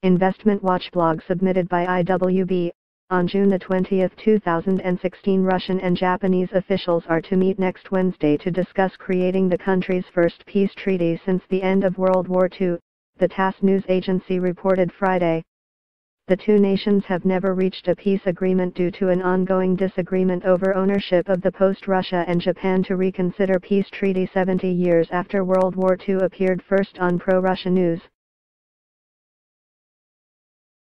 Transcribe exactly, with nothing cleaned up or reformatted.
InvestmentWatchBlog Submitted by I W B. On June the twentieth two thousand sixteen, Russian and Japanese officials are to meet next Wednesday to discuss creating the country's first peace treaty since the end of World War Two, the TASS news agency reported Friday. The two nations have never reached a peace agreement due to an ongoing disagreement over ownership of the post-Russia and Japan to Reconsider Peace Treaty seventy years after World War Two appeared first on pro-Russia news.